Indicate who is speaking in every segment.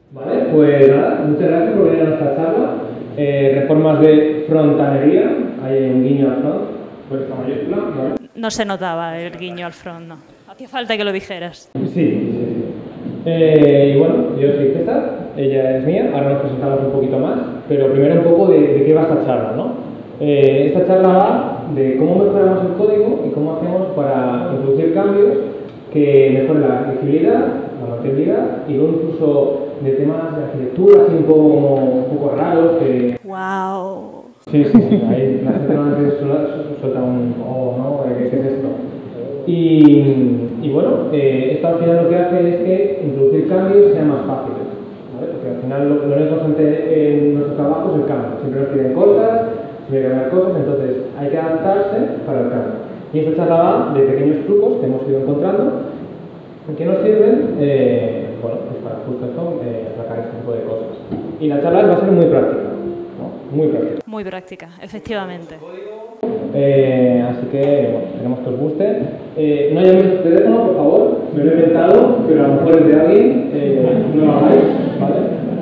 Speaker 1: Vale, pues nada, muchas gracias por venir a nuestra charla. Reformas de frontanería, hay un guiño al front, por esta mayúscula, ¿vale?
Speaker 2: No se notaba el guiño al front, no. Hacía falta que lo dijeras.
Speaker 1: Sí. Y bueno, yo soy César, ella es mía, ahora nos presentamos un poquito más, pero primero un poco de qué va esta charla, ¿no? Esta charla va de cómo mejoramos el código y cómo hacemos para introducir cambios que mejoren la legibilidad, la mantenibilidad y luego incluso de temas de arquitectura así un poco raros que...
Speaker 2: ¡Wow!
Speaker 1: Sí, ahí la gente normalmente suelta un oh, ¿no? ¿Qué es esto? Y bueno, esto al final lo que hace es que introducir cambios sea más fácil, ¿vale? Porque al final lo único constante en nuestro trabajo es el cambio. Siempre nos piden cosas, siempre hay que cambiar cosas, entonces hay que adaptarse para el cambio. Y esta charla va de pequeños trucos que hemos ido encontrando que nos sirven bueno, pues para justo esto, sacar este tipo de cosas. Y la charla va a ser muy práctica, ¿no? Muy práctica.
Speaker 2: Muy práctica, efectivamente.
Speaker 1: Así que, bueno, esperemos que os guste. No llaméis a tu teléfono, por favor, me lo he inventado, pero a lo mejor es de alguien, no lo hagáis, ¿vale?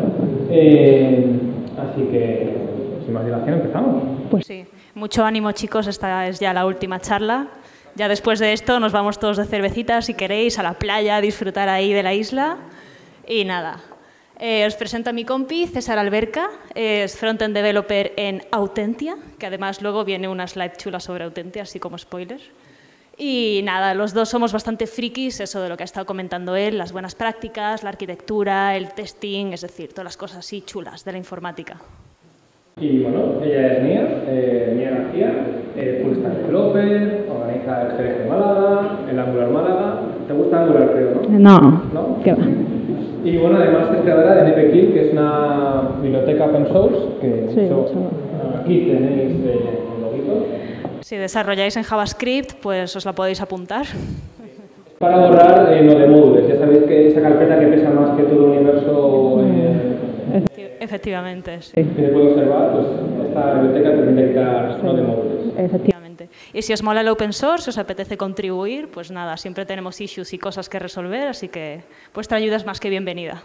Speaker 1: Así que, sin más dilación, empezamos.
Speaker 2: Pues sí, mucho ánimo chicos, esta es ya la última charla. Ya después de esto nos vamos todos de cervecitas, si queréis, a la playa, a disfrutar ahí de la isla. Y nada, os presento a mi compi, César Alberca, es Frontend Developer en Autentia, que además luego viene una slide chula sobre Autentia, así como spoiler. Y nada, los dos somos bastante frikis, eso de lo que ha estado comentando él, las buenas prácticas, la arquitectura, el testing, es decir, todas las cosas así chulas de la informática.
Speaker 1: Y bueno, ella es Mía García, full stack developer, organiza el GDG de Málaga, el Angular Málaga. ¿Te gusta Angular, creo, no?
Speaker 3: No, ¿qué va?
Speaker 1: Y bueno, además es creadora de NPKit, que es una biblioteca open source, que
Speaker 3: Sí,
Speaker 1: aquí tenéis el loguito.
Speaker 2: Si desarrolláis en JavaScript, pues os la podéis apuntar.
Speaker 1: Para borrar no de módulos, ya sabéis que esa carpeta que pesa más que todo el universo
Speaker 2: Efectivamente, sí.
Speaker 1: que se puede observar, pues esta biblioteca permite quitar no de módulos.
Speaker 2: Efectivamente. Y si os mola el open source, os apetece contribuir, pues nada, siempre tenemos issues y cosas que resolver, así que vuestra ayuda es más que bienvenida.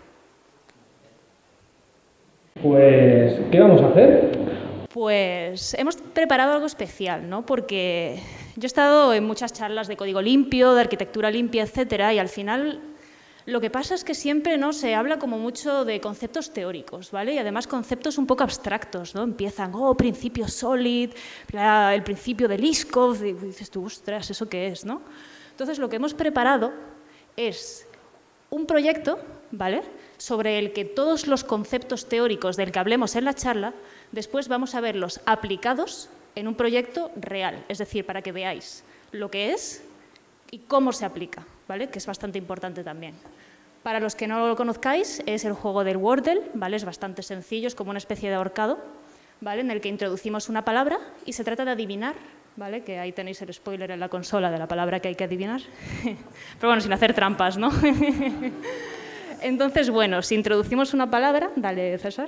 Speaker 1: Pues, ¿qué vamos a hacer?
Speaker 2: Pues hemos preparado algo especial, ¿no? Porque yo he estado en muchas charlas de código limpio, de arquitectura limpia, etcétera, y al final lo que pasa es que siempre no se habla como mucho de conceptos teóricos, ¿vale? Y además conceptos un poco abstractos, ¿no? Empiezan, principio solid, el principio de Liskov, y dices tú, ostras, ¿eso qué es, no? Entonces lo que hemos preparado es un proyecto, ¿vale?, sobre el que todos los conceptos teóricos del que hablemos en la charla, después vamos a verlos aplicados en un proyecto real, es decir, para que veáis lo que es y cómo se aplica, ¿vale?, que es bastante importante también. Para los que no lo conozcáis, es el juego del Wordle, ¿vale?, es bastante sencillo, es como una especie de ahorcado, ¿vale?, en el que introducimos una palabra y se trata de adivinar, ¿vale?, que ahí tenéis el spoiler en la consola de la palabra que hay que adivinar, pero bueno, sin hacer trampas, ¿no? Entonces, bueno, si introducimos una palabra, dale, César.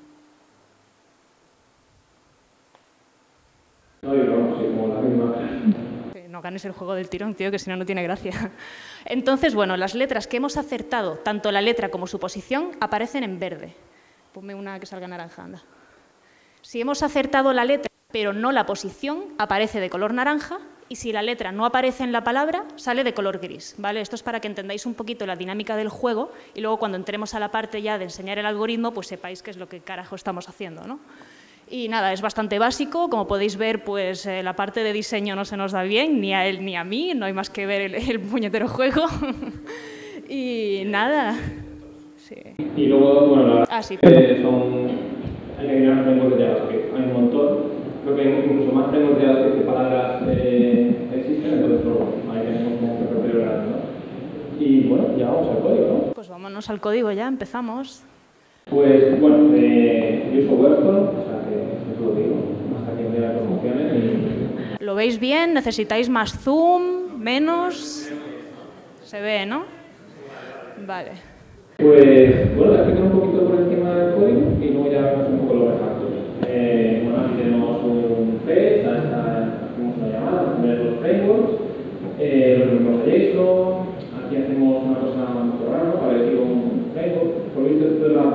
Speaker 2: No ganes el juego del tirón, tío, que si no, no tiene gracia. Entonces, bueno, las letras que hemos acertado, tanto la letra como su posición, aparecen en verde. Ponme una que salga naranja, anda. Si hemos acertado la letra, pero no la posición, aparece de color naranja, y si la letra no aparece en la palabra, sale de color gris, ¿vale? Esto es para que entendáis un poquito la dinámica del juego y luego cuando entremos a la parte ya de enseñar el algoritmo, pues sepáis qué es lo que carajo estamos haciendo, ¿no? Y nada, es bastante básico, como podéis ver, pues la parte de diseño no se nos da bien, ni a él ni a mí, no hay más que ver el puñetero juego. Y nada. Sí.
Speaker 1: Y luego, bueno,
Speaker 2: sí,
Speaker 1: son... Hay que mirar los lenguajes de JavaScript, hay un montón. Creo que incluso más frameworks de JavaScript que palabras existen, entonces bueno, ahí tenemos como un repertorio grande, ¿no? Y bueno, ya vamos al código, ¿no?
Speaker 2: Pues vámonos al código ya, empezamos.
Speaker 1: Pues bueno, yo uso Webstone, o sea que eso lo digo, hasta que me dé las promociones y...
Speaker 2: ¿Lo veis bien? ¿Necesitáis más zoom? ¿Menos? Se ve, ¿no? Vale.
Speaker 1: Pues bueno, explico un poquito por encima del código y luego ya vemos un poco los refactores. Bueno, aquí tenemos un fetch, hacemos una llamada, primero los frameworks, los removemos de JSON, aquí hacemos una cosa un poco rara, para decir un framework, por visto esto es la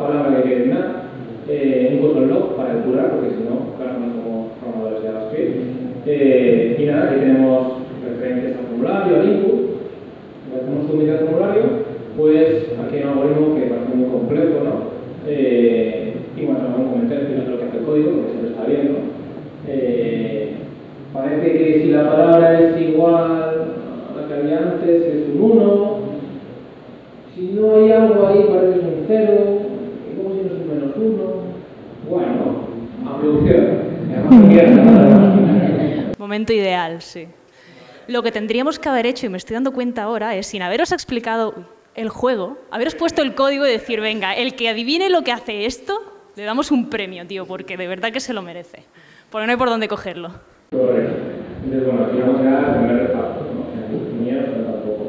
Speaker 2: momento ideal, sí. Lo que tendríamos que haber hecho, y me estoy dando cuenta ahora, es sin haberos explicado el juego, haberos puesto el código y decir, venga, el que adivine lo que hace esto, le damos un premio, tío, porque de verdad que se lo merece. Porque no hay por dónde cogerlo.
Speaker 1: Correcto. Entonces, bueno, aquí vamos ya al primer reparto, ¿no? Tampoco.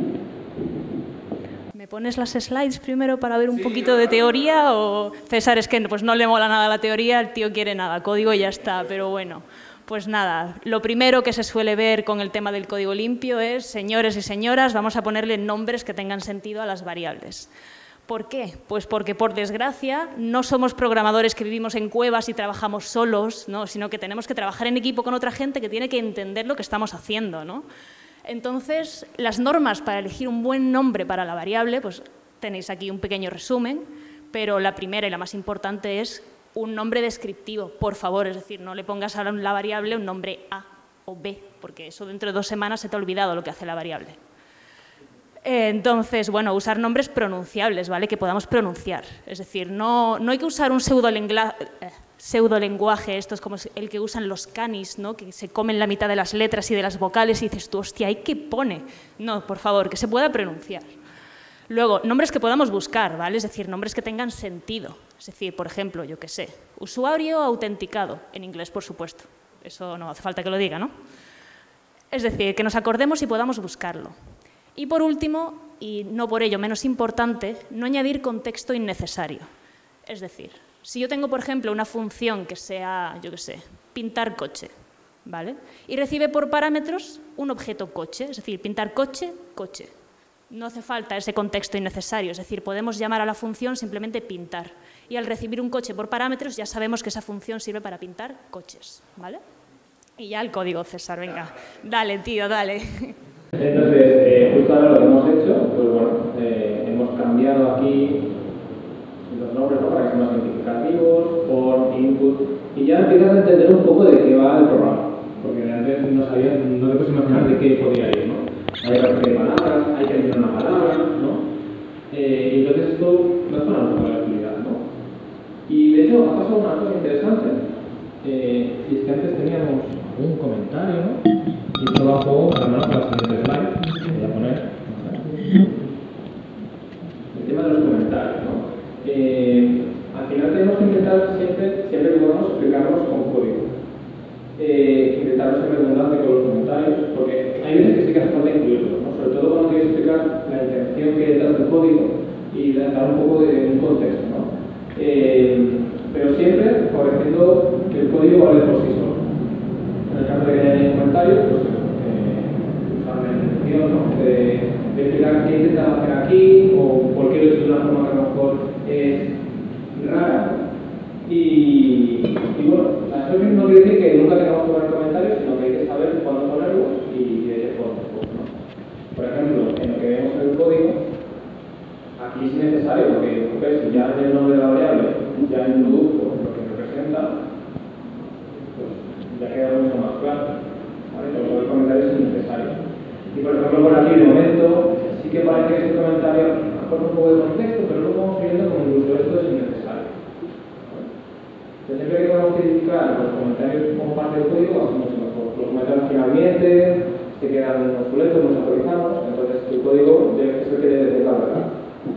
Speaker 2: ¿Me pones las slides primero para ver un poquito de teoría? O César, es que pues no le mola nada la teoría, el tío quiere nada, código y ya está, pero bueno. Pues nada, lo primero que se suele ver con el tema del código limpio es, señores y señoras, vamos a ponerle nombres que tengan sentido a las variables. ¿Por qué? Pues porque, por desgracia, no somos programadores que vivimos en cuevas y trabajamos solos, ¿no? Sino que tenemos que trabajar en equipo con otra gente que tiene que entender lo que estamos haciendo, ¿no? Entonces, las normas para elegir un buen nombre para la variable, pues tenéis aquí un pequeño resumen, pero la primera y la más importante es un nombre descriptivo, por favor, es decir, no le pongas a la variable un nombre A o B, porque eso dentro de 2 semanas se te ha olvidado lo que hace la variable. Entonces, bueno, usar nombres pronunciables, ¿vale? Que podamos pronunciar. Es decir, no hay que usar un pseudolenguaje, esto es como el que usan los canis, ¿no? Que se comen la mitad de las letras y de las vocales y dices tú, hostia, ¿y qué pone? No, por favor, que se pueda pronunciar. Luego, nombres que podamos buscar, ¿vale? Es decir, nombres que tengan sentido. Es decir, por ejemplo, yo qué sé, usuario autenticado, en inglés, por supuesto. Eso no hace falta que lo diga, ¿no? Es decir, que nos acordemos y podamos buscarlo. Y por último, y no por ello menos importante, no añadir contexto innecesario. Es decir, si yo tengo, por ejemplo, una función que sea, yo qué sé, pintar coche, ¿vale? Y recibe por parámetros un objeto coche, es decir, pintar coche, coche. No hace falta ese contexto innecesario, es decir, podemos llamar a la función simplemente pintar. Y al recibir un coche por parámetros ya sabemos que esa función sirve para pintar coches, ¿vale? Y ya el código, César, venga. Dale, tío, dale.
Speaker 1: Entonces, justo ahora lo que hemos hecho, pues bueno, hemos cambiado aquí los nombres, ¿no? Para que sean más identificativos, por input, y ya empiezas a entender un poco de qué va el programa, porque antes no te puedes imaginar de qué podía ir, ¿no? Hay que repetir palabras, hay que añadir una palabra, ¿no? Y entonces esto mejora un poco la utilidad, ¿no? Y de hecho ha pasado una cosa interesante, y es que antes teníamos un comentario, ¿no? Y esto va a juego para la siguiente slide, voy a poner el tema de los comentarios, ¿no? Al final tenemos que intentar siempre que podamos explicarnos con código. Intentar no ser redundante con los comentarios, porque hay veces que sí que hace falta incluirlos, ¿no? Sobre todo cuando quieres explicar la intención que hay detrás del código y dar un poco de un contexto, ¿no? Pero siempre favoreciendo que el código vale por sí solo. En el caso de que haya comentarios, pues usar la intención, ¿no? De explicar qué intentamos hacer aquí o por qué lo he hecho de una forma que a lo mejor es rara. Y bueno, eso no quiere decir que nunca tengamos que poner comentarios, sino que hay que saber cuándo ponerlos y de qué forma, ¿no? Por ejemplo, en lo que vemos en el código, aquí es necesario, porque si ya en el nombre de la variable ya introduzco lo que representa, pues ya queda mucho más claro, ¿vale? Pero el comentario es innecesario. Y por ejemplo, por aquí de momento, sí que parece que ese comentario aporta un poco de contexto, pero luego vamos viendo como incluso esto es innecesario. Entonces, siempre que podamos identificar los comentarios como parte del código, hacemos mucho mejor. Los comentarios finalmente se quedan obsoletos, nos actualizamos, entonces el código es el que debe decir la verdad.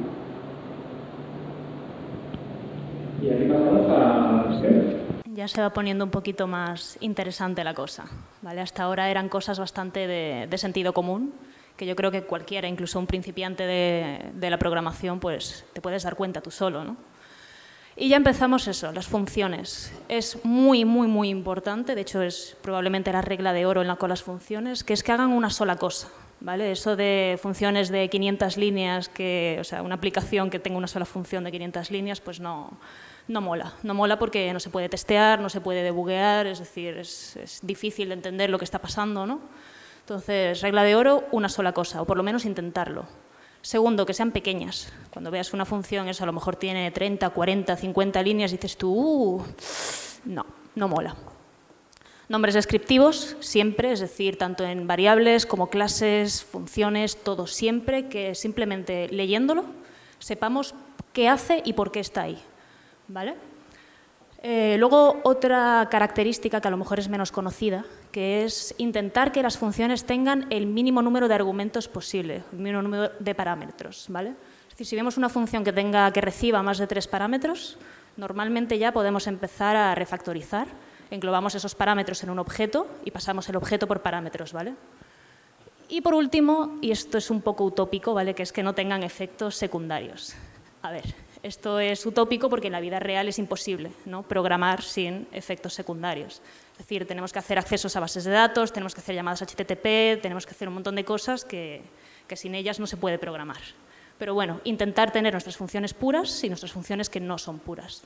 Speaker 1: Y aquí pasamos a las sesiones.
Speaker 2: Ya se va poniendo un poquito más interesante la cosa, ¿vale? Hasta ahora eran cosas bastante de sentido común, que yo creo que cualquiera, incluso un principiante de la programación, pues te puedes dar cuenta tú solo, ¿no? Y ya empezamos eso, las funciones. Es muy, muy, muy importante, de hecho es probablemente la regla de oro con las funciones, que es que hagan una sola cosa, ¿vale? Eso de funciones de 500 líneas, o sea, una aplicación que tenga una sola función de 500 líneas, pues no mola. No mola porque no se puede testear, no se puede debuguear, es decir, es difícil de entender lo que está pasando, ¿no? Entonces, regla de oro, una sola cosa, o por lo menos intentarlo. Segundo, que sean pequeñas. Cuando veas una función, eso a lo mejor tiene 30, 40, 50 líneas, dices tú, no mola. Nombres descriptivos, siempre, es decir, tanto en variables como clases, funciones, todo siempre, que simplemente leyéndolo sepamos qué hace y por qué está ahí, ¿vale? Luego, otra característica que a lo mejor es menos conocida, que es intentar que las funciones tengan el mínimo número de argumentos posible, el mínimo número de parámetros, ¿vale? Es decir, si vemos una función que reciba más de 3 parámetros, normalmente ya podemos empezar a refactorizar. Englobamos esos parámetros en un objeto y pasamos el objeto por parámetros, ¿vale? Y por último, y esto es un poco utópico, ¿vale? Que es que no tengan efectos secundarios. A ver, esto es utópico porque en la vida real es imposible, ¿no?, programar sin efectos secundarios. Es decir, tenemos que hacer accesos a bases de datos, tenemos que hacer llamadas HTTP, tenemos que hacer un montón de cosas que sin ellas no se puede programar. Pero bueno, intentar tener nuestras funciones puras y nuestras funciones que no son puras.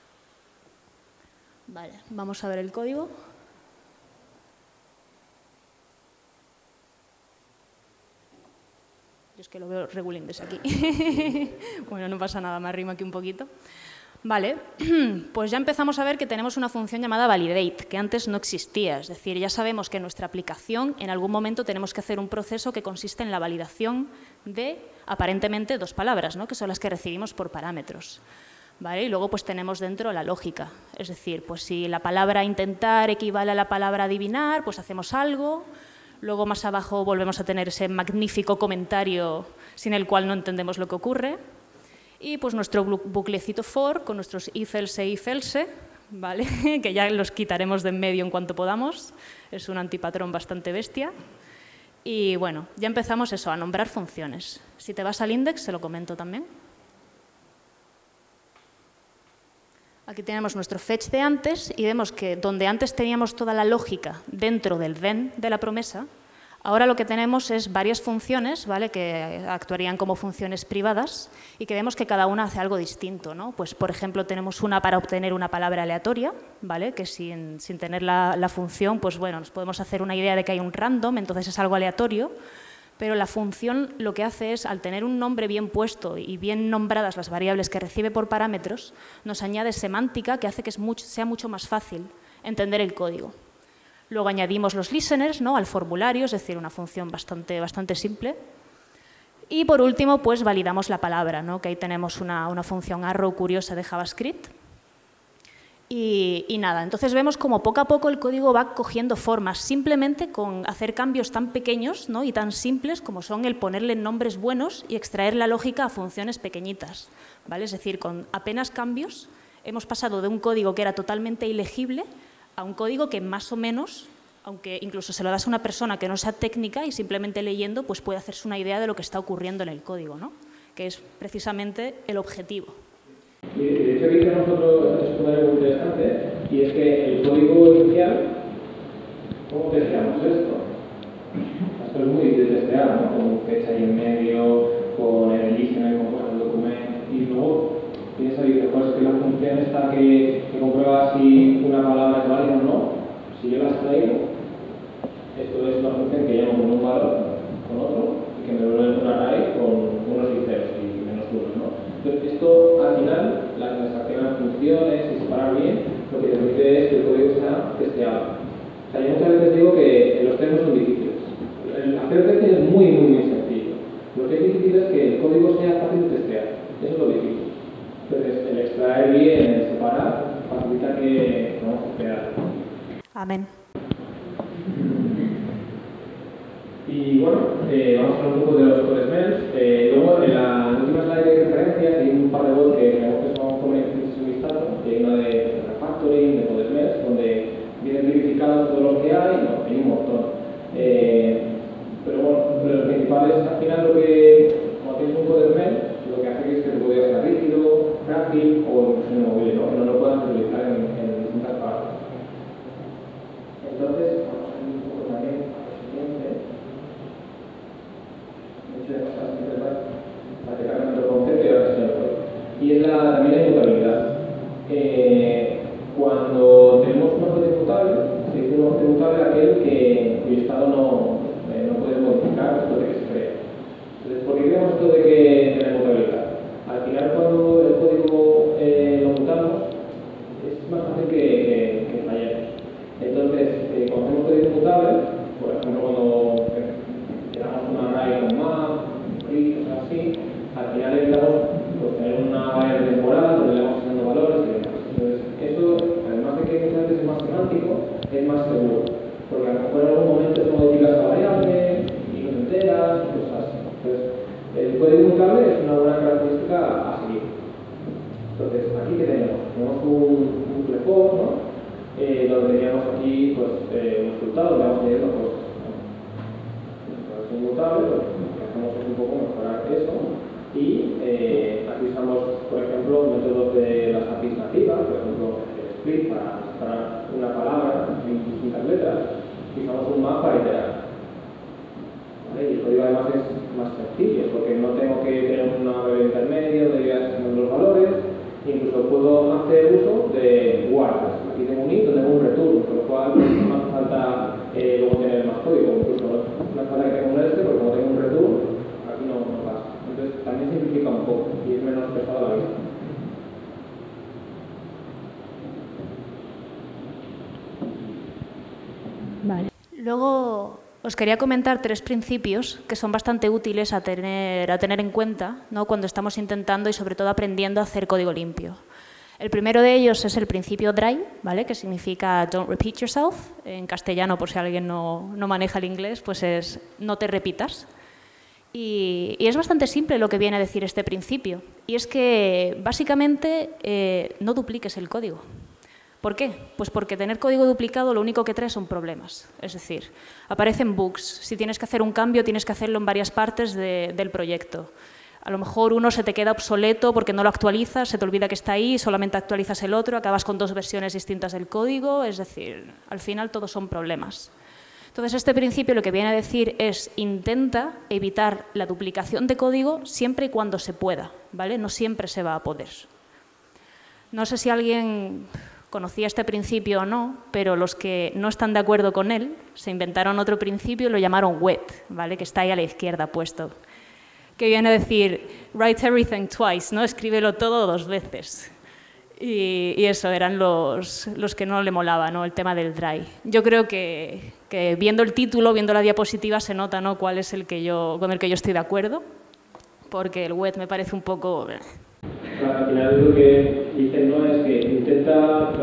Speaker 2: Vale, vamos a ver el código. Yo es que lo veo regulín desde aquí. Bueno, no pasa nada, me arrimo aquí un poquito. Vale, pues ya empezamos a ver que tenemos una función llamada validate, que antes no existía. Es decir, ya sabemos que en nuestra aplicación en algún momento tenemos que hacer un proceso que consiste en la validación de, aparentemente, 2 palabras, ¿no?, que son las que recibimos por parámetros. ¿Vale? Y luego pues tenemos dentro la lógica. Es decir, pues si la palabra intentar equivale a la palabra adivinar, pues hacemos algo. Luego más abajo volvemos a tener ese magnífico comentario sin el cual no entendemos lo que ocurre. Y pues nuestro buclecito for con nuestros if, else, ¿vale? Que ya los quitaremos de en medio en cuanto podamos. Es un antipatrón bastante bestia. Y bueno, ya empezamos eso, a nombrar funciones. Si te vas al index, se lo comento también. Aquí tenemos nuestro fetch de antes y vemos que donde antes teníamos toda la lógica dentro del then de la promesa, ahora lo que tenemos es varias funciones, ¿vale?, que actuarían como funciones privadas y que vemos que cada una hace algo distinto, ¿no? Pues, por ejemplo, tenemos una para obtener una palabra aleatoria, ¿vale?, que sin tener la función, pues bueno, nos podemos hacer una idea de que hay un random, entonces es algo aleatorio. Pero la función lo que hace es, al tener un nombre bien puesto y bien nombradas las variables que recibe por parámetros, nos añade semántica que hace que sea mucho más fácil entender el código. Luego añadimos los listeners, ¿no?, al formulario, es decir, una función bastante simple. Y por último, pues validamos la palabra, ¿no?, que ahí tenemos una función arrow curiosa de JavaScript. Y nada, entonces vemos como poco a poco el código va cogiendo formas, simplemente con hacer cambios tan pequeños, ¿no?, y tan simples como son el ponerle nombres buenos y extraer la lógica a funciones pequeñitas, ¿vale? Es decir, con apenas cambios hemos pasado de un código que era totalmente ilegible a un código que más o menos, aunque incluso se lo das a una persona que no sea técnica y simplemente leyendo, pues puede hacerse una idea de lo que está ocurriendo en el código, ¿no?, que es precisamente el objetivo.
Speaker 1: Y de hecho aquí tenemos otro secundario muy interesante, y es que el código inicial, ¿cómo testeamos esto? Esto es muy difícil de testear, ¿no?, con fecha ahí en medio, con el listener, con cosas del documento, y luego tienes ahí, pues que la función esta que comprueba si una palabra es válida o no, si yo la extraigo, esto es una función que llamo con un valor, con otro, y que me devuelve un array con unos y ceros y menos unos, ¿no? Entonces, esto al final, las transacciones funciones y separar bien, lo que te permite es que el código sea testeado. O sea, yo muchas veces digo que los test no son difíciles. El hacer test es muy sencillo. Lo que es difícil es que el código sea fácil de testear. Eso es lo difícil. Entonces, el extraer bien, el separar, facilita que podamos testear.
Speaker 2: Amén.
Speaker 1: Y bueno, vamos a hablar un poco de los code smells. Luego, en la última slide de referencias hay un par de webs que tenemos que son como un vistazo. Hay una de refactoring, de code smells, donde vienen tipificados todos los que hay, no, hay un montón. Pero bueno, los principales, al final, lo que, como tienes un code smell, lo que hace es que el código sea rígido, frágil o incluso inmovible, ¿no?, que no lo puedas utilizar en distintas partes. Entonces, vamos a ir un poco también a lo siguiente. Y es también la inmutabilidad. Cuando tenemos un objeto inmutable, se dice un objeto inmutable aquel cuyo estado no puede modificar después de que se crea. Entonces, ¿por qué creemos esto de que tiene inmutabilidad? Al final, cuando el código lo mutamos, es más fácil que fallemos. Entonces, cuando tenemos código inmutable, por ejemplo, cuando creamos un array con map, cosas así, al final necesitamos pues, tener una variable temporal donde le vamos asignando valores y demás. Entonces, eso aquí que tenemos un flexor, ¿no? Donde teníamos aquí pues, un resultado, donde vamos midiendo cosas. Es inmutable, pues lo que hacemos es un poco mejorar eso. Y aquí usamos, por ejemplo, métodos de las APIs nativas, por ejemplo, el split para separar una palabra en distintas letras, y usamos un map para iterar. ¿Vale? Y el código además es más sencillo, porque no tengo que tener una variable intermedia donde voy asignar los valores, incluso puedo hacer uso de guardas. Aquí tengo un int, tengo un return, con lo cual no hace falta luego tener más código, incluso no hace falta que tenga un este, porque como tengo un return, aquí no pasa. Entonces también simplifica un poco y es menos pesado la vida.
Speaker 2: Vale. Luego os quería comentar 3 principios que son bastante útiles a tener en cuenta, ¿no? Cuando estamos intentando y sobre todo aprendiendo a hacer código limpio. El primero de ellos es el principio DRY, ¿vale? Que significa don't repeat yourself. En castellano, por si alguien no maneja el inglés, pues es no te repitas. Y es bastante simple lo que viene a decir este principio. Y es que, básicamente, no dupliques el código. ¿Por qué? Pues porque tener código duplicado lo único que trae son problemas. Es decir, aparecen bugs. Si tienes que hacer un cambio, tienes que hacerlo en varias partes del proyecto. A lo mejor uno se te queda obsoleto porque no lo actualizas, se te olvida que está ahí, solamente actualizas el otro, acabas con 2 versiones distintas del código. Es decir, al final todos son problemas. Entonces, este principio lo que viene a decir es intenta evitar la duplicación de código siempre y cuando se pueda, ¿vale? No siempre se va a poder. No sé si alguien conocía este principio o no, pero los que no están de acuerdo con él se inventaron otro principio y lo llamaron WET, ¿vale? Que está ahí a la izquierda puesto, que viene a decir write everything twice, ¿no? Escríbelo todo 2 veces. Y eso, eran los que no le molaba, ¿no? El tema del dry. Yo creo que viendo el título, viendo la diapositiva, se nota, ¿no? Cuál es el con el que yo estoy de acuerdo, porque el wet me parece un poco...
Speaker 1: Al final lo que dicen, ¿no? Es que intenta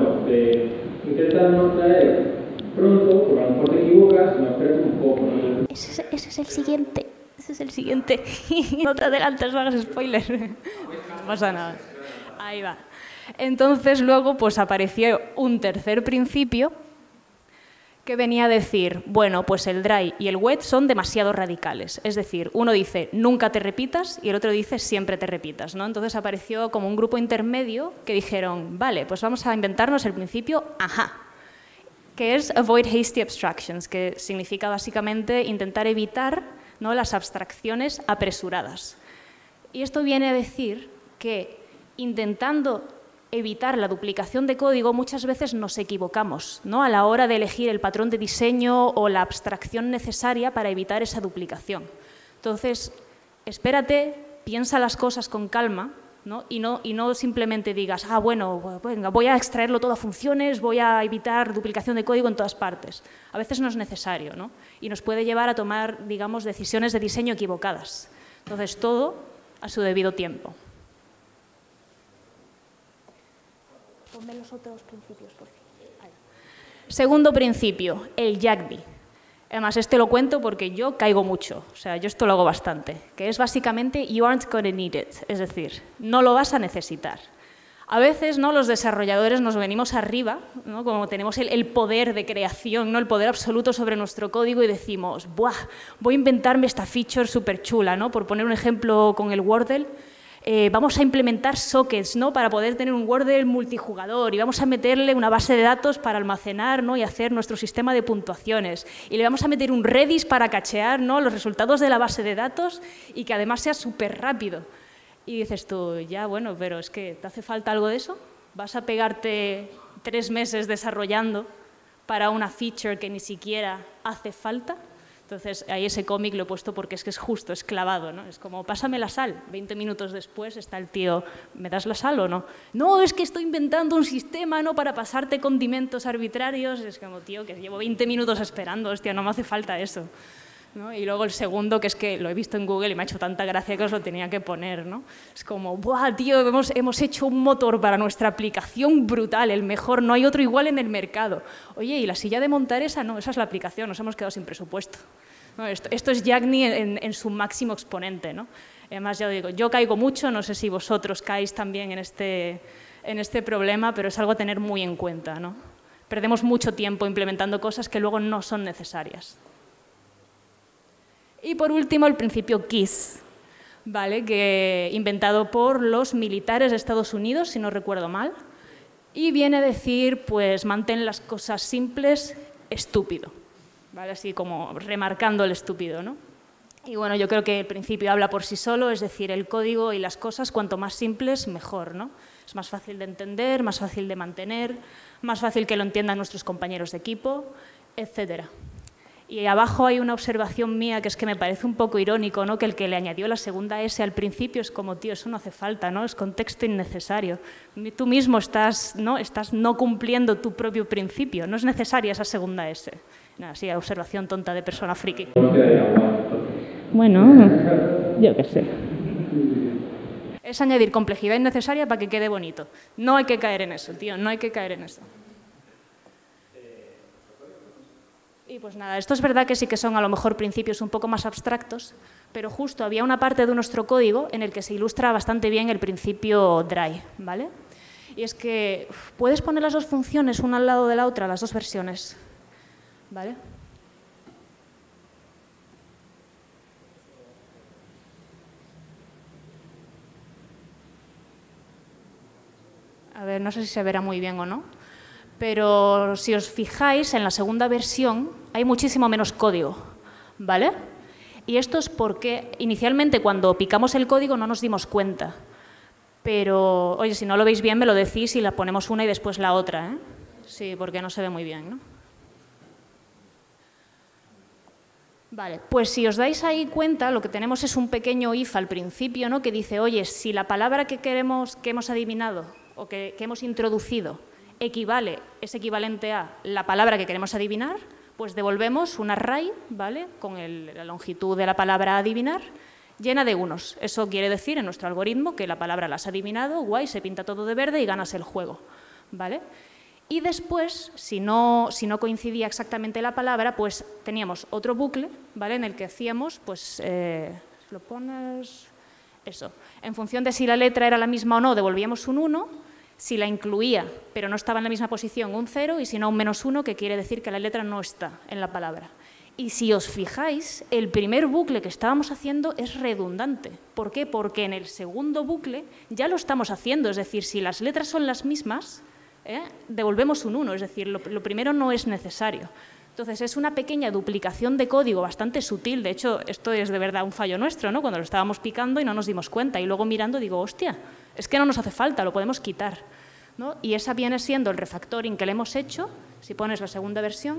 Speaker 1: no traer pronto, porque a lo mejor te equivocas, sino espérate un poco, ¿no?
Speaker 2: Ese es el siguiente. Ese es el siguiente. No te adelantes, no hagas spoiler. No pasa nada. Ahí va. Entonces luego pues apareció un tercer principio que venía a decir, bueno, pues el dry y el wet son demasiado radicales. Es decir, uno dice nunca te repitas y el otro dice siempre te repitas, ¿no? Entonces apareció como un grupo intermedio que dijeron, vale, pues vamos a inventarnos el principio AHA, que es avoid hasty abstractions, que significa básicamente intentar evitar, ¿no? Las abstracciones apresuradas. Y esto viene a decir que intentando evitar la duplicación de código, muchas veces nos equivocamos, ¿no? A la hora de elegir el patrón de diseño o la abstracción necesaria para evitar esa duplicación. Entonces, espérate, piensa las cosas con calma, ¿no? Y no simplemente digas, ah, bueno, venga, voy a extraerlo todo a funciones, voy a evitar duplicación de código en todas partes. A veces no es necesario, ¿no? Y nos puede llevar a tomar, digamos, decisiones de diseño equivocadas. Entonces, todo a su debido tiempo. Ponme los otros principios, por favor. Segundo principio, el YAGDI. Además, este lo cuento porque yo caigo mucho, o sea, yo esto lo hago bastante, que es básicamente you aren't going to need it, es decir, no lo vas a necesitar. A veces, ¿no? Los desarrolladores nos venimos arriba, ¿no? Como tenemos el poder de creación, ¿no? El poder absoluto sobre nuestro código y decimos, ¡buah! Voy a inventarme esta feature súper chula, ¿no? Por poner un ejemplo con el Wordle, vamos a implementar sockets, ¿no? Para poder tener un Wordle multijugador y vamos a meterle una base de datos para almacenar, ¿no? Y hacer nuestro sistema de puntuaciones. Y le vamos a meter un Redis para cachear, ¿no? Los resultados de la base de datos y que además sea súper rápido. Y dices tú, ya, bueno, pero es que ¿te hace falta algo de eso? ¿Vas a pegarte 3 meses desarrollando para una feature que ni siquiera hace falta? Entonces, ahí ese cómic lo he puesto porque es que es justo, es clavado, ¿no? Es como, pásame la sal. 20 minutos después está el tío, ¿me das la sal o no? No, es que estoy inventando un sistema, ¿no? Para pasarte condimentos arbitrarios. Es como, tío, que llevo 20 minutos esperando, hostia, no me hace falta eso, ¿no? Y luego el segundo, que es que lo he visto en Google y me ha hecho tanta gracia que os lo tenía que poner, ¿no? Es como, ¡buah, tío! Hemos hecho un motor para nuestra aplicación brutal, el mejor, no hay otro igual en el mercado. Oye, ¿y la silla de montar esa? No, esa es la aplicación, nos hemos quedado sin presupuesto. No, esto es YAGDI en su máximo exponente, ¿no? Además, ya os digo, yo caigo mucho, no sé si vosotros caéis también en este problema, pero es algo a tener muy en cuenta, ¿no? Perdemos mucho tiempo implementando cosas que luego no son necesarias. Y por último, el principio KISS, ¿vale? Que inventado por los militares de Estados Unidos, si no recuerdo mal, y viene a decir, pues, mantén las cosas simples, estúpido, ¿vale? Así como remarcando el estúpido, ¿no? Y bueno, yo creo que el principio habla por sí solo, es decir, el código y las cosas, cuanto más simples, mejor, ¿no? Es más fácil de entender, más fácil de mantener, más fácil que lo entiendan nuestros compañeros de equipo, etcétera. Y abajo hay una observación mía que es que me parece un poco irónico, ¿no? Que el que le añadió la segunda S al principio es como, tío, eso no hace falta, ¿no? Es contexto innecesario. Tú mismo estás no cumpliendo tu propio principio, no es necesaria esa segunda S. Nada, sí, observación tonta de persona friki. Bueno, yo qué sé. Es añadir complejidad innecesaria para que quede bonito. No hay que caer en eso, tío, no hay que caer en eso. Y pues nada, esto es verdad que sí que son a lo mejor principios un poco más abstractos, pero justo había una parte de nuestro código en el que se ilustra bastante bien el principio dry, ¿vale? Y es que puedes poner las dos funciones una al lado de la otra, las dos versiones, ¿vale? A ver, no sé si se verá muy bien o no, pero si os fijáis, en la segunda versión hay muchísimo menos código, ¿vale? Y esto es porque inicialmente cuando picamos el código no nos dimos cuenta, pero, oye, si no lo veis bien me lo decís y la ponemos una y después la otra, ¿eh? Sí, porque no se ve muy bien, ¿no? Vale, pues si os dais ahí cuenta, lo que tenemos es un pequeño if al principio, ¿no? Que dice, oye, si la palabra que hemos adivinado o que hemos introducido es equivalente a la palabra que queremos adivinar, pues devolvemos un array, ¿vale? Con la longitud de la palabra a adivinar, llena de unos. Eso quiere decir en nuestro algoritmo que la palabra la has adivinado, guay, se pinta todo de verde y ganas el juego, ¿vale? Y después, si no coincidía exactamente la palabra, pues teníamos otro bucle, ¿vale? En el que hacíamos, pues, lo pones, eso. En función de si la letra era la misma o no, devolvíamos un 1, si la incluía, pero no estaba en la misma posición, un 0, y si no, un -1, que quiere decir que la letra no está en la palabra. Y si os fijáis, el primer bucle que estábamos haciendo es redundante. ¿Por qué? Porque en el segundo bucle ya lo estamos haciendo, es decir, si las letras son las mismas, devolvemos un 1, es decir, lo primero no es necesario. Entonces, es una pequeña duplicación de código bastante sutil. De hecho, esto es de verdad un fallo nuestro, ¿no? Cuando lo estábamos picando y no nos dimos cuenta. Y luego mirando digo, hostia, es que no nos hace falta, lo podemos quitar, ¿no? Y esa viene siendo el refactoring que le hemos hecho. Si pones la segunda versión,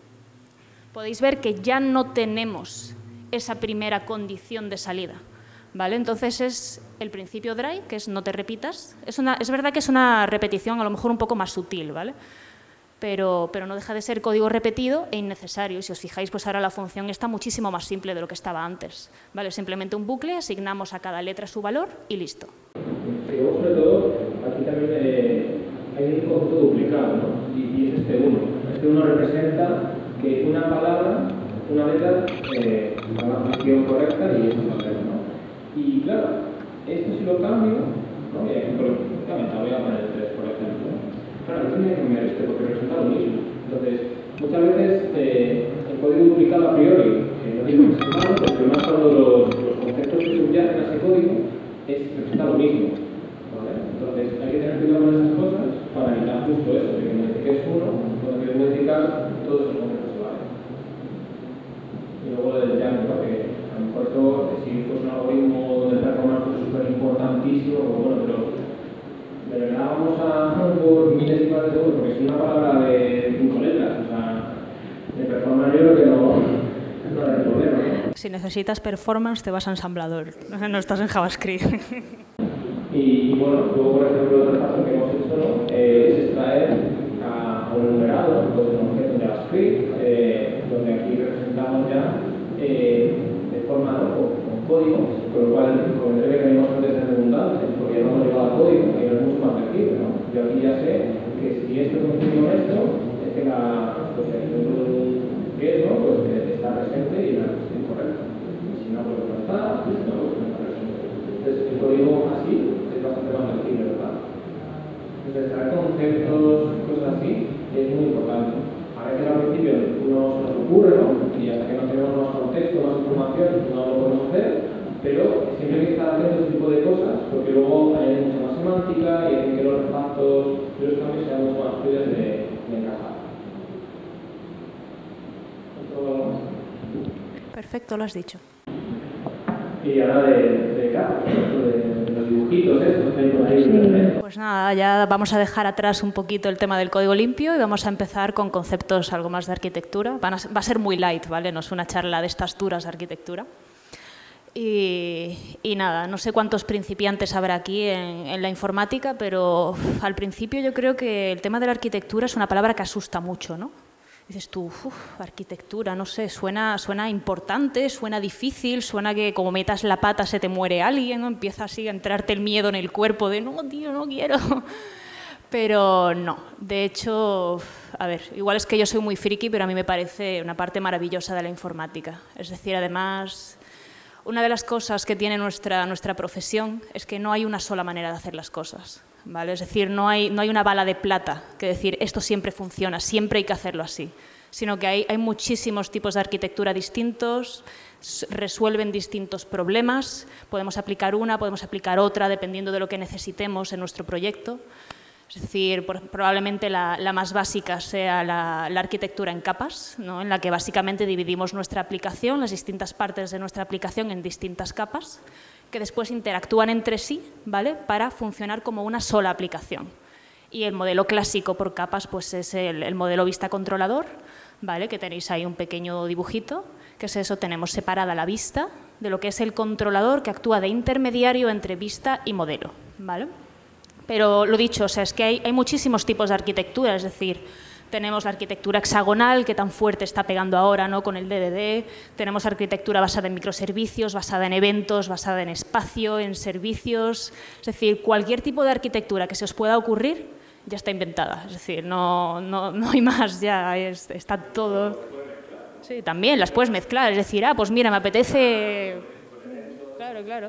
Speaker 2: podéis ver que ya no tenemos esa primera condición de salida, ¿vale? Entonces, es el principio dry, que es no te repitas. Es verdad que es una repetición a lo mejor un poco más sutil, ¿vale? Pero no deja de ser código repetido e innecesario. Y si os fijáis, pues ahora la función está muchísimo más simple de lo que estaba antes, ¿vale? Simplemente un bucle, asignamos a cada letra su valor y listo.
Speaker 1: Sí, sobre todo, aquí también hay un conjunto duplicado, ¿no? Y es este 1. Este 1 representa que una palabra, una letra, está en la función correcta y es una letra, ¿no? Y claro, esto si lo cambio, ¿no? Y aquí, por ejemplo, voy a poner el 3, por ejemplo. Claro, no tiene que cambiar este porque representa lo mismo. Entonces, muchas veces el código duplicado a priori no digo que sea malo, pero el problema cuando los conceptos que subyacen a ese código representa lo mismo, ¿vale? Entonces, hay que tener cuidado con esas cosas para evitar justo eso, de que modifiques uno, cuando quieres modificar todos esos conceptos se valen. Y luego lo del jam, ¿no? Que a lo mejor esto, si fuese un algoritmo de performance súper importantísimo, bueno, pero de verdad vamos a por milésimas de segundo, porque es una palabra de 5 letras, o sea, de performance yo creo que no hay problema, ¿no?
Speaker 2: Si necesitas performance, te vas a ensamblador, no estás en JavaScript.
Speaker 1: Y bueno, luego, por ejemplo, otro paso que hemos hecho, ¿no? Es extraer a un numerado, pues un objeto en JavaScript, donde aquí representamos ya de forma, ¿no? con código, con lo cual el comentario que teníamos antes es redundante, porque ya no hemos llegado a código, y no es mucho más flexible, ¿no? Yo aquí ya sé que si esto coincide con esto, es que pues el que es, ¿no? Pues está presente y la respuesta es incorrecta. Y si no, pues no está, y si no, pues no está presente. Entonces, el código así es bastante más flexible, ¿verdad? Entonces, traer conceptos, cosas así, es muy importante. A veces al principio uno se nos ocurre, ¿no? Y hasta que no tenemos más contexto, más información, no lo podemos hacer, pero siempre hay que estar atento a este tipo de cosas, porque luego hay mucha más semántica y hacen que los repartos y los cambios sean mucho más fluidos de encajar.
Speaker 2: Perfecto, lo has dicho.
Speaker 1: Y ahora de capas, de los dibujitos estos que hay por ahí.
Speaker 2: Pues nada, ya vamos a dejar atrás un poquito el tema del código limpio y vamos a empezar con conceptos algo más de arquitectura. Va a ser muy light, ¿vale? No es una charla de estas duras de arquitectura. Y nada, no sé cuántos principiantes habrá aquí en la informática, pero al principio yo creo que el tema de la arquitectura es una palabra que asusta mucho, ¿no? Dices tú, arquitectura, no sé, suena importante, suena difícil, suena que como metas la pata se te muere alguien, ¿no? Empieza así a entrarte el miedo en el cuerpo de no, tío, no quiero. Pero no, de hecho, a ver, igual es que yo soy muy friki, pero a mí me parece una parte maravillosa de la informática. Es decir, además, una de las cosas que tiene nuestra profesión es que no hay una sola manera de hacer las cosas. ¿Vale? Es decir, no hay una bala de plata que decir esto siempre funciona, siempre hay que hacerlo así, sino que hay muchísimos tipos de arquitectura distintos, resuelven distintos problemas, podemos aplicar una, podemos aplicar otra, dependiendo de lo que necesitemos en nuestro proyecto. Es decir, probablemente la más básica sea la arquitectura en capas, ¿no? En la que básicamente dividimos nuestra aplicación, las distintas partes de nuestra aplicación en distintas capas, que después interactúan entre sí, ¿vale? Para funcionar como una sola aplicación. Y el modelo clásico por capas pues es el modelo vista controlador, ¿vale? Que tenéis ahí un pequeño dibujito, que es eso, tenemos separada la vista de lo que es el controlador que actúa de intermediario entre vista y modelo, ¿vale? Pero lo dicho, o sea, es que hay muchísimos tipos de arquitectura, es decir, tenemos la arquitectura hexagonal, que tan fuerte está pegando ahora, ¿no? Con el DDD. Tenemos arquitectura basada en microservicios, basada en eventos, basada en espacio, en servicios. Es decir, cualquier tipo de arquitectura que se os pueda ocurrir ya está inventada. Es decir, no hay más, ya está todo. Sí, también las puedes mezclar. Es decir, pues mira, me apetece. Claro.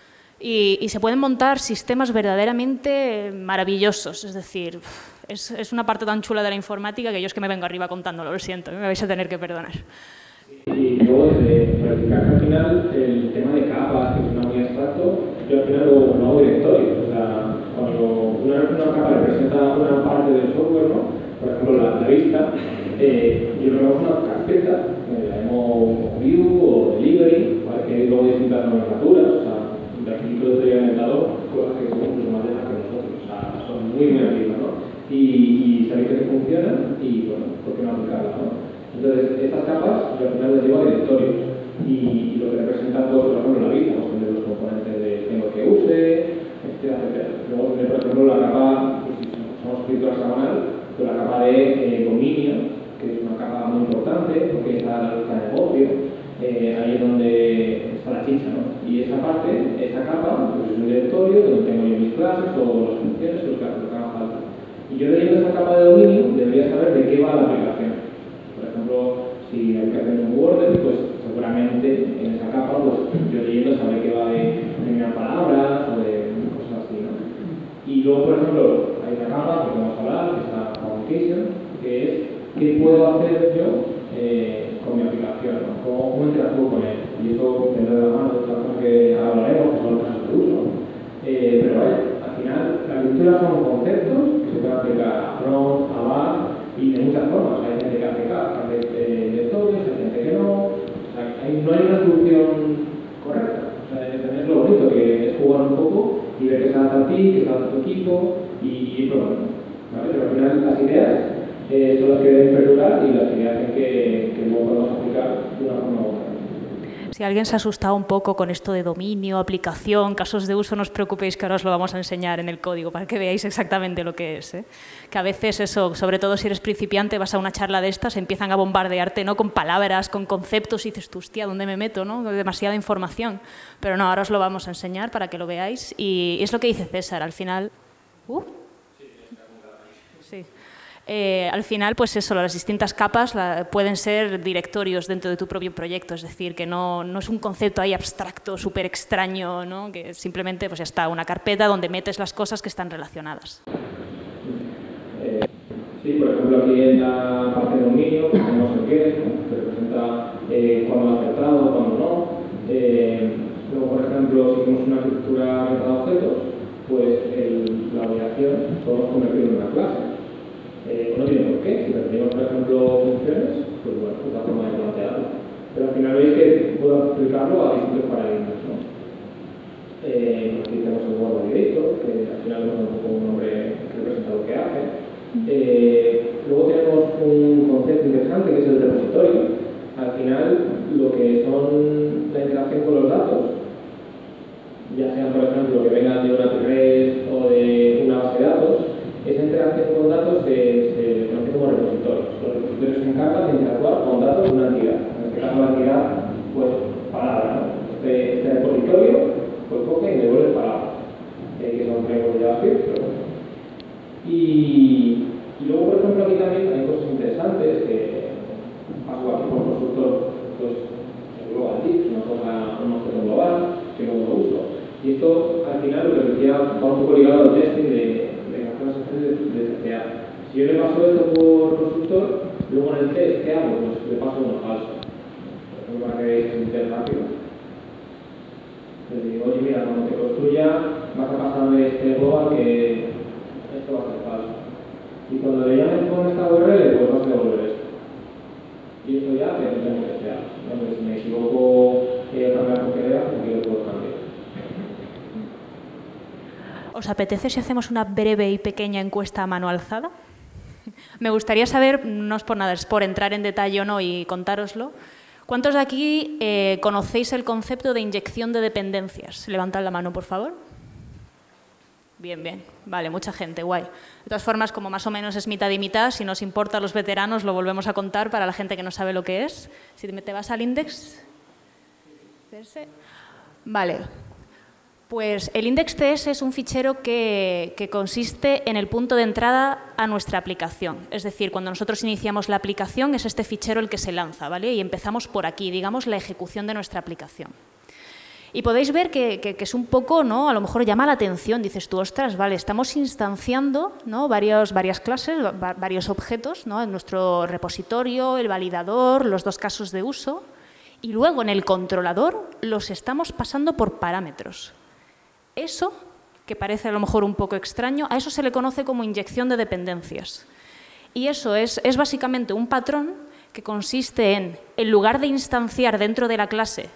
Speaker 2: Y se pueden montar sistemas verdaderamente maravillosos. Es decir, es una parte tan chula de la informática que yo es que me vengo arriba contándolo, lo siento, me vais a tener que perdonar.
Speaker 1: Y luego, de practicar al final el tema de capas, que suena muy abstracto, yo al final lo hago directorio. O sea, cuando una capa representa una parte del software, ¿no? Por ejemplo, la vista, yo lo hago una carpeta, la llamo view o delivery, para que luego distintas nomenclaturas, o sea, de aquí todo estoy inventado cosas que son incluso más lejas que nosotros, o sea, son muy antiguas, ¿no? Y sabéis que funcionan y, bueno, ¿por qué no aplicarlas, no? Entonces, estas capas yo al final les llevo a directorios y lo que representan todos, por ejemplo, la vista, pues tener los componentes de tengo que use, etcétera, etcétera. Luego tener, por ejemplo, la capa, pues si somos escritura hexagonal, pues la capa de dominio, que es una capa muy importante porque está el negocio, ahí es donde está la chicha, ¿no? Y esa parte, esa capa, pues es un directorio donde tengo yo mis clases o las funciones o lo que haga falta. Y yo leyendo esa capa de dominio debería saber de qué va la aplicación. Por ejemplo, si la aplicación es un Word, pues seguramente en esa capa, pues yo leyendo sabré que va de determinar palabras o de cosas así, ¿no? Y luego, por ejemplo, hay una capa que vamos a hablar, que es la communication, que es qué puedo hacer yo con mi aplicación, ¿no? ¿Cómo interactúo con él? Y eso tendrá de la mano de otras cosas que hablaremos, que son los casos de uso. Pero vaya, al final, la arquitectura son conceptos que se pueden aplicar a front, a back y de muchas formas. Hay gente que hace lectores, hay gente que no. O sea, no hay una solución correcta. O sea, es lo bonito, que es jugar un poco y ver que se adapta a ti, que se adapta a tu equipo y ir probando, ¿vale? Pero al final las ideas son las que deben perdurar y las que hacen que luego podamos aplicar de una forma u otra.
Speaker 2: Si alguien se ha asustado un poco con esto de dominio, aplicación, casos de uso, no os preocupéis que ahora os lo vamos a enseñar en el código para que veáis exactamente lo que es, ¿eh? Que a veces eso, sobre todo si eres principiante, vas a una charla de estas, empiezan a bombardearte, ¿no? Con palabras, con conceptos y dices, tú, hostia, ¿dónde me meto, no? Demasiada información. Pero no, ahora os lo vamos a enseñar para que lo veáis y es lo que dice César, al final... Sí. al final, pues eso, las distintas capas pueden ser directorios dentro de tu propio proyecto, es decir, que no es un concepto ahí abstracto, súper extraño, ¿no? Que simplemente pues ya está una carpeta donde metes las cosas que están relacionadas.
Speaker 1: Sí, por ejemplo, aquí en la parte de dominio, que tenemos el qué, ¿no? Que representa cuándo ha acertado, cuándo no. Luego, por ejemplo, si tenemos una estructura orientada a objetos, pues la obligación podemos convertirlo en una clase. No tiene por qué. Si tenemos, por ejemplo, funciones, pues bueno, es la forma de plantearlo. Pero al final veis que puedo aplicarlo a distintos paradigmas, ¿no? Aquí tenemos el Word Validator, que al final es un poco un nombre que representa lo que hace. Luego tenemos un concepto interesante que es el repositorio. Al final, lo que son la interacción con los datos, ya sean, por ejemplo, que vengan de una REST o de una base de datos, esa interacción con datos se conoce como repositorios. Los repositorios se encargan de interactuar con datos de una entidad. En este caso, la entidad, pues, palabra, ¿no? Este repositorio, pues, coge y devuelve palabras, que son frameworks de JavaScript, pero bueno. Y luego, por ejemplo, aquí también hay cosas interesantes que paso aquí por constructor, pues el global div, un objeto global que luego lo uso. Y esto, al final, lo que decía, va un poco ligado al testing de las clases de TCA. Si yo le paso esto por constructor, luego en el test, ¿qué hago? Pues le paso uno falso. Por ejemplo, para que veáis un test rápido. Les digo, oye, mira, cuando te construya, vas a pasarme este global que esto va a ser falso. Y cuando le llamen con esta URL, pues vas a devolver esto. Y esto ya que no tengo que desear. Entonces, si me equivoco cambiar por que vea, porque lo puedo cambiar.
Speaker 2: ¿Os apetece si hacemos una breve y pequeña encuesta a mano alzada? Me gustaría saber, no es por nada, es por entrar en detalle o no y contároslo. ¿Cuántos de aquí conocéis el concepto de inyección de dependencias? Levantad la mano, por favor. Bien, bien. Vale, mucha gente, guay. De todas formas, como más o menos es mitad y mitad, si nos importa a los veteranos, lo volvemos a contar para la gente que no sabe lo que es. Si te vas al index. Vale. Pues el index.ts es un fichero que consiste en el punto de entrada a nuestra aplicación. Es decir, cuando nosotros iniciamos la aplicación, es este fichero el que se lanza, ¿vale? Y empezamos por aquí, digamos, la ejecución de nuestra aplicación. Y podéis ver que es un poco, ¿no? A lo mejor llama la atención, dices tú, ostras, vale, estamos instanciando, ¿no? varias clases, varios objetos, ¿no? En nuestro repositorio, el validador, los dos casos de uso, y luego en el controlador los estamos pasando por parámetros. Eso, que parece a lo mejor un poco extraño, a eso se le conoce como inyección de dependencias. Y eso es básicamente un patrón que consiste en lugar de instanciar dentro de la clase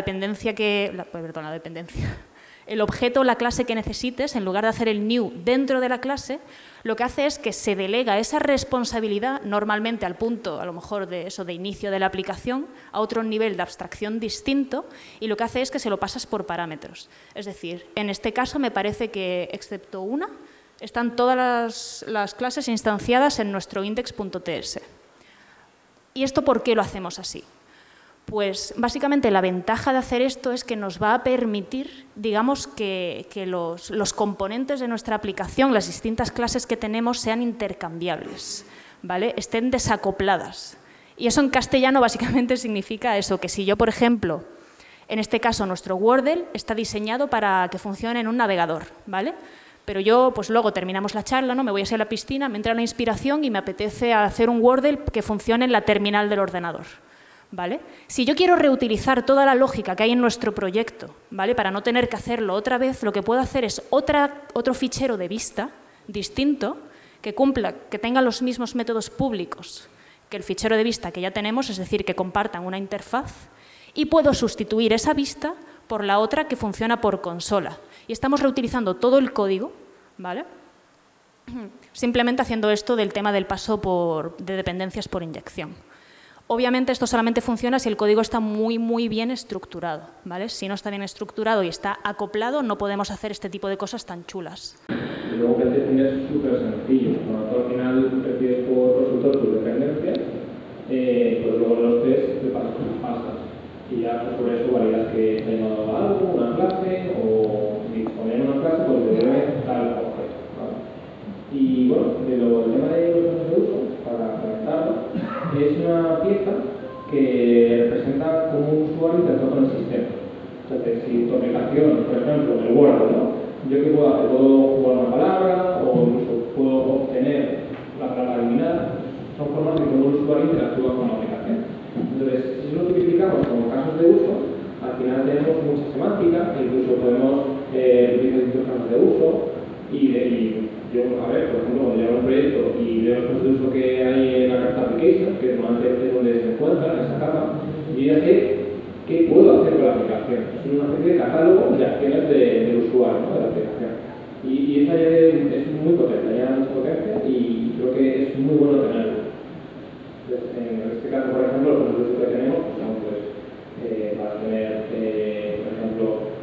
Speaker 2: el objeto o la clase que necesites, en lugar de hacer el new dentro de la clase, lo que hace es que se delega esa responsabilidad, normalmente al punto, a lo mejor de inicio de la aplicación, a otro nivel de abstracción distinto, y lo que hace es que se lo pasas por parámetros. Es decir, en este caso me parece que, excepto una, están todas las clases instanciadas en nuestro index.ts. ¿Y esto por qué lo hacemos así? Pues básicamente la ventaja de hacer esto es que nos va a permitir, digamos, que los componentes de nuestra aplicación, las distintas clases que tenemos, sean intercambiables, ¿vale? Estén desacopladas. Y eso en castellano básicamente significa eso, que si yo, por ejemplo, en este caso nuestro Wordle está diseñado para que funcione en un navegador, ¿vale? Pero yo, pues luego terminamos la charla, ¿no? Me voy a la piscina, me entra la inspiración y me apetece hacer un Wordle que funcione en la terminal del ordenador, ¿vale? Si yo quiero reutilizar toda la lógica que hay en nuestro proyecto, ¿vale? Para no tener que hacerlo otra vez, lo que puedo hacer es otro fichero de vista distinto que tenga los mismos métodos públicos que el fichero de vista que ya tenemos, es decir, que compartan una interfaz, y puedo sustituir esa vista por la otra que funciona por consola. Y estamos reutilizando todo el código, ¿vale? Simplemente haciendo esto del tema del paso de dependencias por inyección. Obviamente esto solamente funciona si el código está muy, muy bien estructurado, ¿vale? Si no está bien estructurado y está acoplado, no podemos hacer este tipo de cosas tan chulas.
Speaker 1: Y luego que el testing es súper sencillo. Cuando tú al final recibes por consultor tus dependencias, pues luego los test te pasas tus pasas. Y ya pues, sobre eso validas que te ha llamado algo, una clase, o si ponen una clase, pues debe tal objeto, ¿vale? Y bueno, el tema de los casos de uso, para comentarlo, es una pieza que representa como un usuario interactúa con el sistema. Entonces, si tu aplicación, por ejemplo, el Word, ¿no? Yo qué puedo hacer, puedo jugar una palabra o incluso puedo obtener la palabra eliminada. Son formas de cómo el usuario interactúa con la aplicación. Entonces, si lo tipificamos como casos de uso, al final tenemos mucha semántica, incluso podemos utilizar distintos casos de uso y yo, a ver, por ejemplo, cuando llevo un proyecto y veo los casos de uso que hay en la carta application, que normalmente es donde se encuentra, en esa capa, yo ya sé qué puedo hacer con la aplicación. Es una especie de catálogo de acciones del usuario, ¿no? De la aplicación. Y esa ya es muy potente, ya mucha potencia y creo que es muy bueno tenerlo. Entonces, en este caso, por ejemplo, los casos de uso que tenemos pues, son pues, para tener, por ejemplo,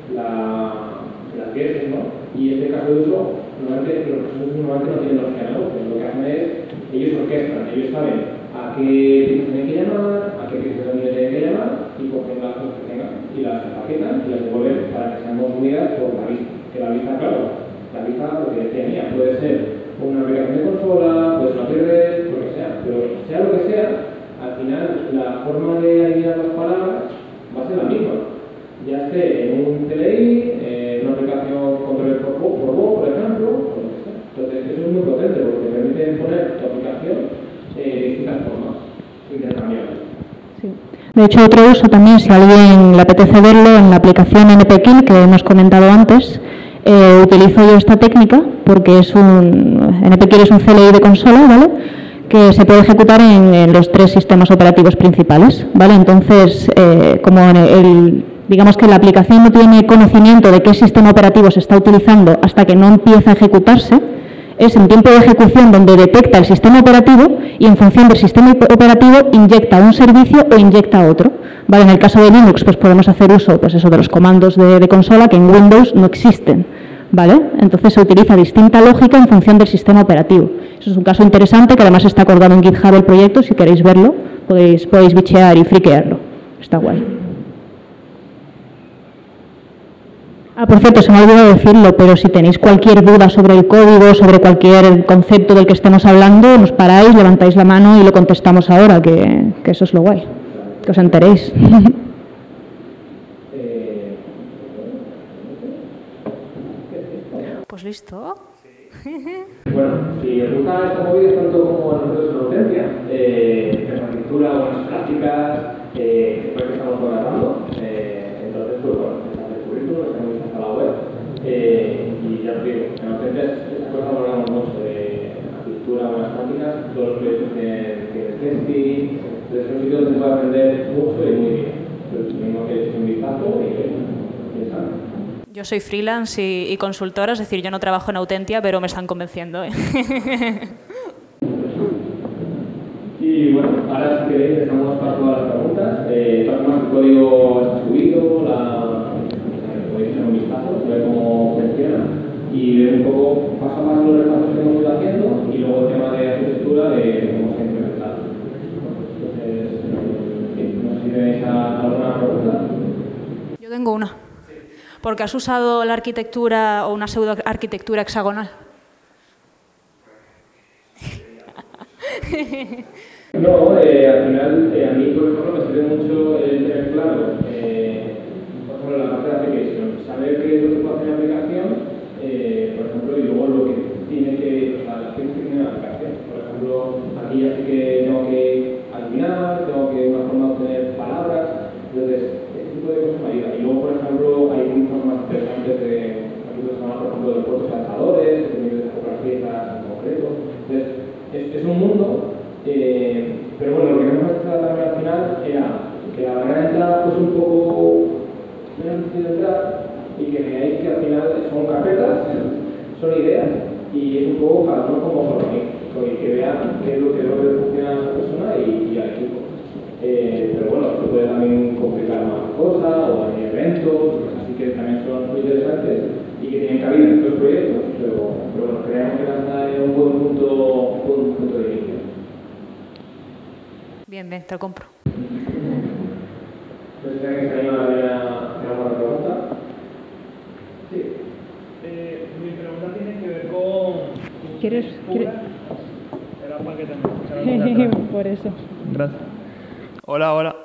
Speaker 1: las guests, ¿no? Y este caso de uso, normalmente los procesos normalmente no tienen lógica de negocio. Lo que hacen es, ellos orquestan, ellos saben a qué piezas tienen que llamar, a qué piezas tienen que llamar y cogen las cosas que tengan y las empaquetan y las devuelven para que sean consumidas por la vista. Que la vista, claro, la vista, lo que decía mía, puede ser una aplicación de consola, puede ser una PRS, lo que sea, pero sea lo que sea, al final la forma de alinear las palabras va a ser la misma. Ya esté en un CLI, en una aplicación control por voz, por ejemplo, o lo que sea. Entonces, eso es muy potente porque te permite poner tu aplicación de distintas formas, intercambiables.
Speaker 3: Sí. De hecho, otro uso también, si a alguien le apetece verlo, en la aplicación NPKill que hemos comentado antes, utilizo yo esta técnica porque NPKill es un CLI de consola, ¿vale?, que se puede ejecutar en los 3 sistemas operativos principales, ¿vale? Entonces, como digamos que la aplicación no tiene conocimiento de qué sistema operativo se está utilizando hasta que no empieza a ejecutarse, es en tiempo de ejecución donde detecta el sistema operativo y en función del sistema operativo inyecta un servicio o inyecta otro. ¿Vale? En el caso de Linux pues podemos hacer uso pues eso, de los comandos de consola que en Windows no existen. ¿Vale? Entonces se utiliza distinta lógica en función del sistema operativo. Eso es un caso interesante que además está acordado en GitHub el proyecto. Si queréis verlo podéis bichear y friquearlo. Está guay. Por cierto, se me ha olvidado decirlo, pero si tenéis cualquier duda sobre el código, sobre cualquier concepto del que estemos hablando, nos paráis, levantáis la mano y lo contestamos ahora, que eso es lo guay, que os enteréis.
Speaker 2: Pues listo.
Speaker 1: Bueno, si os gusta esta movida tanto como a nosotros en Autentia, infraestructura, buenas prácticas, después que estamos trabajando, entonces, pues bueno, el currículum, tenemos hasta la web. Y ya os digo, en Autentia esta cosa hablamos mucho de arquitectura, buenas prácticas, todos los proyectos que testing, entonces es un sitio donde se puede aprender mucho y muy bien. Entonces, mismo que es un vistazo y saben.
Speaker 2: Yo soy freelance y consultora, es decir, yo no trabajo en Autentia, pero me están convenciendo.
Speaker 1: Y bueno, ahora si queréis dejamos para todas las preguntas. De todas formas, el código está subido, podéis echar un vistazo, ver cómo funciona y ver un poco paso a paso los pasos que hemos ido haciendo y luego el tema de arquitectura de cómo se ha implementado. Entonces, no sé si tenéis alguna pregunta.
Speaker 2: Yo tengo una. ¿Por qué has usado la arquitectura o una pseudo-arquitectura hexagonal?
Speaker 1: No, al final, a mí, por ejemplo, me sirve mucho el tener claro, por ejemplo, la parte de application, saber qué es lo que puede hacer la aplicación, por ejemplo, y luego lo que tiene que, o sea, las acciones que tiene la aplicación. Por ejemplo, aquí ya sé que tengo que adivinar, tengo que una forma de obtener palabras, entonces, este tipo de cosas me ayuda. Y luego, por ejemplo, hay muchas más interesantes de, aquí se llama, por ejemplo, de puertos lanzadores, que tienen que comprar piezas en concreto. Entonces, es un mundo. Pero bueno, lo que me mostraba también al final era que la barrera de entrada fuese un poco menos difícil de entrar y que veáis que al final son carpetas, son ideas y es un poco cada uno como organiza, que vean qué es lo que funciona a esa persona y al equipo. Pero bueno, se puede también complicar más cosas o hay eventos, así que también son muy interesantes y que tienen cabida en estos proyectos, pero bueno, creemos que lanzar es un buen punto de inicio.
Speaker 2: Bien, te lo compro.
Speaker 1: Pues si alguien se anima a hacer alguna pregunta. Sí.
Speaker 4: Mi pregunta tiene que ver con
Speaker 3: ¿Quieres?
Speaker 4: Era para que te
Speaker 3: Por eso.
Speaker 4: Gracias. Hola.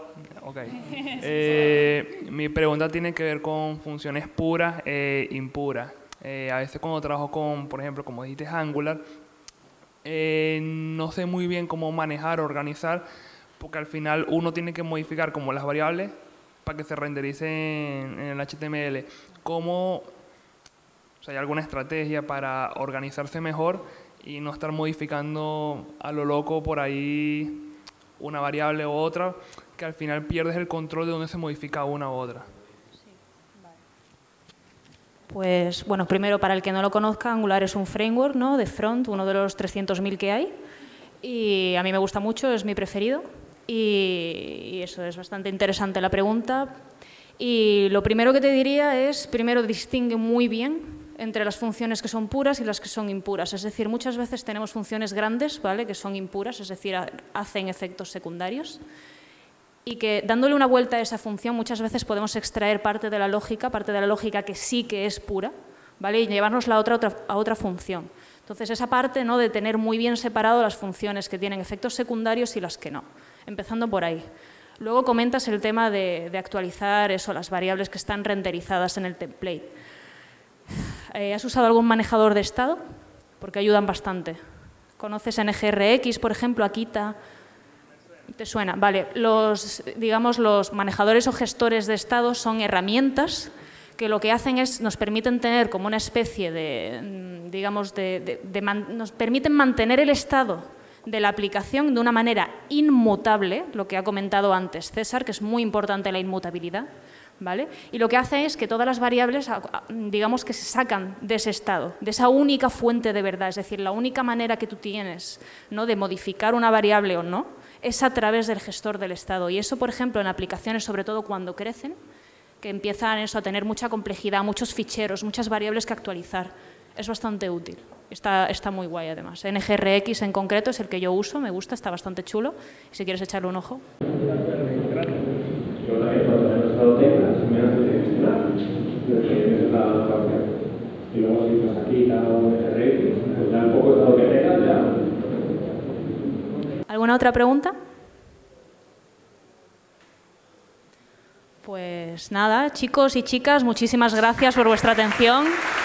Speaker 4: Okay. Mi pregunta tiene que ver con funciones puras e impuras. A veces cuando trabajo con, por ejemplo, como dijiste, Angular, no sé muy bien cómo manejar, organizar, porque al final uno tiene que modificar como las variables para que se rendericen en el HTML. ¿Cómo, hay alguna estrategia para organizarse mejor y no estar modificando a lo loco por ahí una variable u otra, que al final pierdes el control de dónde se modifica una u otra?
Speaker 2: Pues, bueno, primero, para el que no lo conozca, Angular es un framework, ¿no?, de front, uno de los 300.000 que hay, y a mí me gusta mucho, es mi preferido, y eso es bastante interesante la pregunta. Y lo primero que te diría es, primero, distingue muy bien entre las funciones que son puras y las que son impuras. Es decir, muchas veces tenemos funciones grandes, ¿vale?, que son impuras, es decir, hacen efectos secundarios, y que dándole una vuelta a esa función muchas veces podemos extraer parte de la lógica que sí que es pura, ¿vale?, y llevárnosla a otra función. Entonces, esa parte, ¿no?, de tener muy bien separado las funciones que tienen efectos secundarios y las que no, empezando por ahí. Luego comentas el tema de actualizar eso, las variables que están renderizadas en el template. ¿Has usado algún manejador de estado? Porque ayudan bastante. ¿Conoces NGRX, por ejemplo, Akita? ¿Te suena? Vale, los manejadores o gestores de estado son herramientas que lo que hacen es, nos permiten tener como una especie nos permiten mantener el estado de la aplicación de una manera inmutable, lo que ha comentado antes César, que es muy importante la inmutabilidad, ¿vale? Y lo que hace es que todas las variables, digamos, que se sacan de ese estado, de esa única fuente de verdad, es decir, la única manera que tú tienes, ¿no?, de modificar una variable o no, es a través del gestor del estado. Y eso, por ejemplo, en aplicaciones, sobre todo cuando crecen, que empiezan a tener mucha complejidad, muchos ficheros, muchas variables que actualizar, es bastante útil. Está muy guay, además. NGRX en concreto es el que yo uso, me gusta, está bastante chulo. Si quieres echarle un ojo.
Speaker 1: Yo también, cuando el estado tenga, si me hace de gestionar, esa es la opción. Y luego, si pues aquí está un NGRX, pues ya un poco estado que tengas, ya.
Speaker 2: ¿Alguna otra pregunta? Pues nada, chicos y chicas, muchísimas gracias por vuestra atención.